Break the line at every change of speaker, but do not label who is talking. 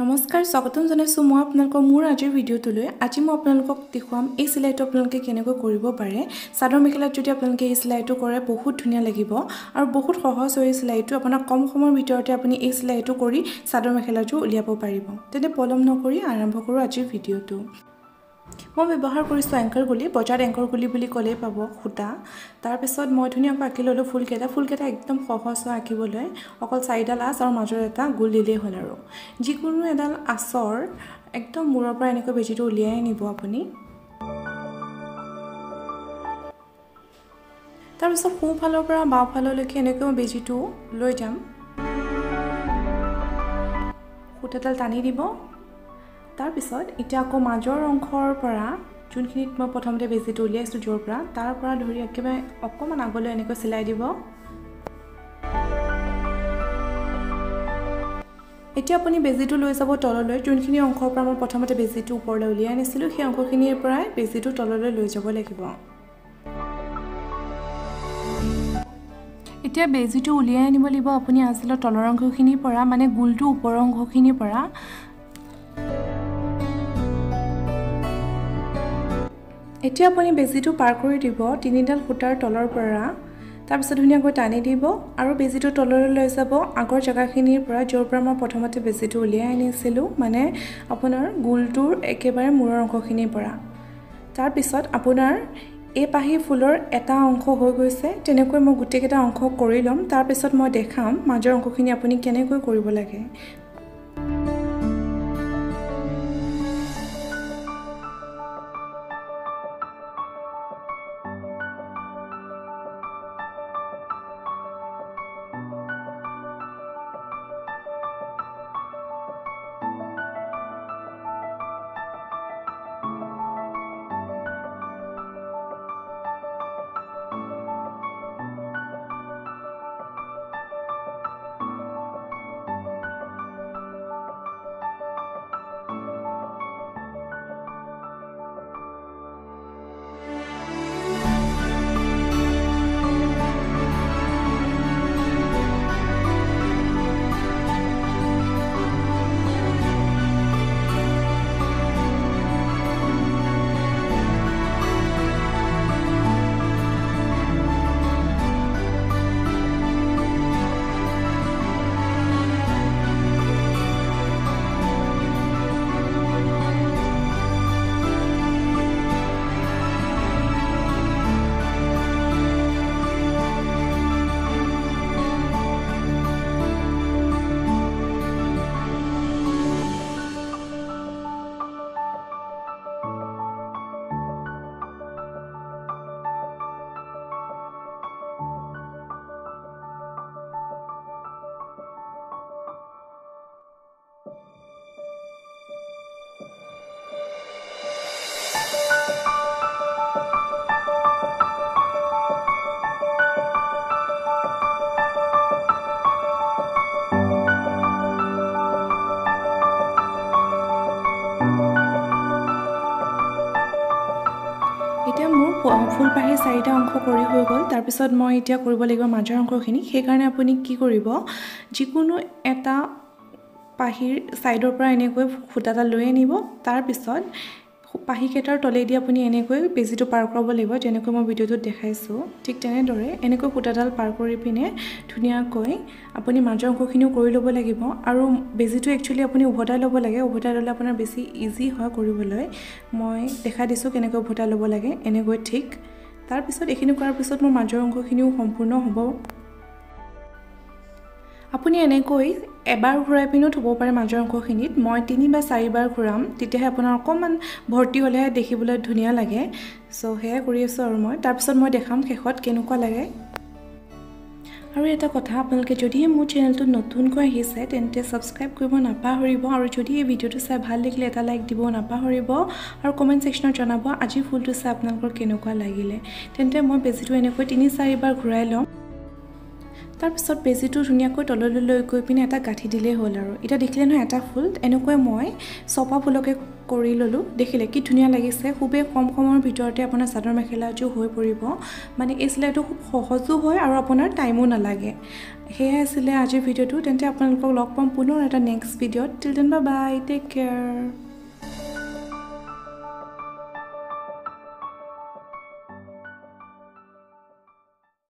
নমস্কাৰ স্বাগতম জনাইছো মই আপোনালোকৰ মোৰ আজিৰ ভিডিঅ'টোলৈ আজি মই আপোনালোকক দেখুৱাম এই সিলাইটো আপোনালোকে কেনেকৈ কৰিব পাৰে চাদৰ মেখেলাত যদি আপোনালোকে এই সিলাইটো কৰে বহুত ধুনীয়া লাগিব আৰু বহুত সহজ হৈ সিলাইটো আপোনাৰ কম সময়ৰ ভিতৰতে আপুনি এই সিলাইটো কৰি চাদৰ মেখেলাটো উলিয়াব পাৰিব তেনে পলম নকৰি আৰম্ভ কৰো আজিৰ ভিডিঅ'টো মই ব্যৱহাৰ কৰিছো এংকৰ গুলি বজাৰ এংকৰ গুলি বুলি ক'লে পাব খুটা তাৰ পিছত মই ধুনীয়াকৈ আঁকি ললো ফুলকেটা একদম সহজ হয় আঁকিবলৈ অকল চাৰিডাল আঁচ আৰু মাজৰ এটা গোল দিলেই হ'ল আৰু যিকোনো এডাল আঁচৰ একদম মূৰৰ পৰা এনেকৈ বেজিটো উলিয়াই নিব আপুনি তাৰ পিছত সোঁফালৰ পৰা বাওঁফাললৈকে এনেকৈ বেজিটো লৈ যাম খুটাডাল টানি দিব তাৰ পিছত এটা আকৌ মাজৰ অংশৰ পৰা যোনখিনিত মই প্ৰথমতে বেজিটো উলিয়াইছো জোৰ পৰা তাৰ পৰা ধৰি একেবাৰে অকমান আগলৈ এনেকৈ সিলাই দিব এতিয়া আপুনি বেজিটো লৈ যাব তললৈ যোনখিনি অংশৰ পৰা মই প্ৰথমতে বেজিটো ওপৰলৈ উলিয়াই আনিছিলো সেই অংশখিনিৰ পৰা বেজিটো তললৈ লৈ যাব লাগিব এতিয়া বেজিটো উলিয়াই আনিব লাগিব আপুনি আজিলৰ তলৰ অংশখিনিৰ পৰা মানে গোলটো ওপৰৰ অংশখিনিৰ পৰা এতিয়া আপুনি বেজিটো পাৰ কৰি দিব তিনিডাল খুটাৰ তলৰ পৰা তাৰ পিছত ধুনীয়াকৈ টানি দিব আৰু বেজিটো তললৈ লৈ যাব আগৰ জায়গাখিনিৰ পৰা য'ৰ পৰা মই প্ৰথমতে বেজিটো উলিয়াই আনিছিলো মানে আপোনাৰ গোলটোৰ একেবাৰে মূৰৰ অংশখিনিৰ পৰা তাৰ পিছত আপোনাৰ এই পাহি ফুলৰ এটা অংশ হৈ গৈছে তেনেকৈ মই গুটেকেটা অংশ কৰি লম তাৰ পিছত মই দেখাম মাজৰ অংশখিনি আপুনি কেনেকৈ কৰিব লাগে এতিয়া মোৰ ফুলপাহি চাৰিটা অংশ কৰি হৈ গ'ল তাৰ পিছত মই এতিয়া কৰিব লাগিব মাজৰ অংশখিনি সেই কাৰণে আপুনি কি কৰিব যিকোনো এটা পাহিৰ সাইডৰ পৰা এনেকৈ খুটাডাল লৈ আনিব তাৰ পিছত পাহি কেটাৰ তলেদি আপুনি এনেকৈ বেজিটো পাৰ কৰাব লাগিব যেনেকৈ মই ভিডিঅ'টোত দেখাইছো ঠিক তেনেদৰে এনেকৈ খুটাডাল পাৰ কৰি পিনে ধুনীয়াকৈ আপুনি মাজৰ অংশখিনিও কৰি ল'ব লাগিব আৰু বেজিটো একচুয়ালি আপুনি উভতাই ল'ব লাগে উভতাই ল'লে আপোনাৰ বেছি ইজি হয় কৰিবলৈ মই দেখা দিছো কেনেকৈ উভতাই ল'ব লাগে এনেকৈ ঠিক তাৰ পিছত এখিনি কৰাৰ পিছত মোৰ মাজৰ অংশখিনিও সম্পূৰ্ণ হ'ব আপুনি এনেকৈ এবাৰ ঘূৰাই পিনো থব পাৰে মাজৰ অংশখিনিত মই 3 বা 4 বাৰ ঘূৰাম তেতিয়াহে আপোনাৰ অকমান ভৰ্তি হলে দেখিবলৈ ধুনীয়া লাগে সো হেয়া কৰি আছো আৰু মই তাৰ পিছত মই দেখাম শেষত কেনেকুৱা লাগে আৰু এটা কথা আপোনালোকে যদি মোৰ চেনেলটো নতুনকৈ আহিছে তেন্তে সাবস্ক্ৰাইব কৰিব নাপাহৰিব আৰু যদি এই ভিডিঅ'টো চাই ভাল লাগিলে এটা লাইক দিব নাপাহৰিব আৰু কমেন্ট সেকশনত জনাব আজি ফুলটো চাই আপোনালোকৰ কেনেকুৱা লাগিলে তেন্তে মই বেজিটো এনেকৈ 3-4 বাৰ ঘূৰাই লম তাৰপিছত বেজিটো ধুনীয়াকৈ তললৈ লৈ গৈ পিনে এটা গাঁঠি দিলেই হ'ল আৰু এতিয়া দেখিলে নহয় এটা ফুল এনেকৈ মই চপা ফুলকে কৰি ল'লোঁ দেখিলে কি ধুনীয়া লাগিছে খুবেই কম সময়ৰ ভিতৰতে আপোনাৰ চাদৰ মেখেলাযোৰ হৈ পৰিব মানে এই চিলাইটো খুব সহজো হয় আৰু আপোনাৰ টাইমো নালাগে সেয়াই আছিলে আজিৰ ভিডিঅ'টো তেন্তে আপোনালোকক লগ পাম পুনৰ এটা নেক্সট ভিডিঅ'ত till then bye bye take care